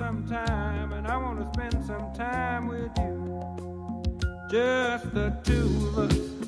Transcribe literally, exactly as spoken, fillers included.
some time, and I want to spend some time with you. Just the two of us.